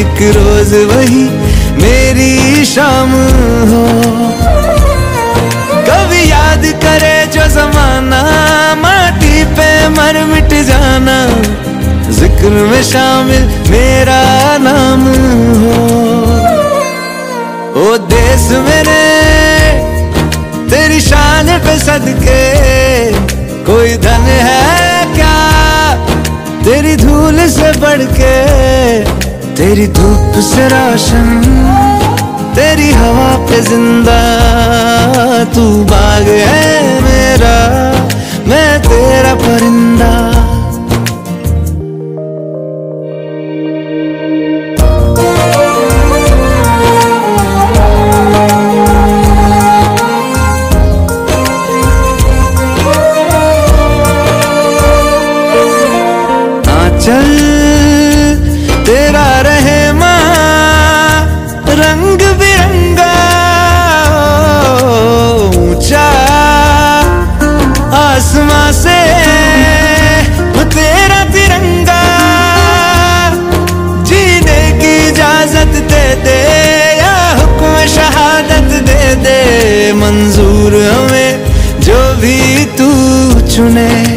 एक रोज वही मेरी शाम हो। कभी याद करे जो जमाना, माटी पे मर मिट जाना, जिक्र में शामिल मेरा नाम हो। ओ देश मेरे तेरी शान पे सदके, कोई धन है क्या तेरी धूल से बढ़ के। तेरी धूप से रोशन, तेरी हवा पे जिंदा, तू बाग है मेरा, मैं तेरा परिंदा। चल तेरा रहे माँ रंग बिरंगा, ऊंचा आसमां से तेरा तिरंगा। जीने की इजाजत दे दे या हुक्म शहादत दे दे, मंजूर हमें जो भी तू चुने।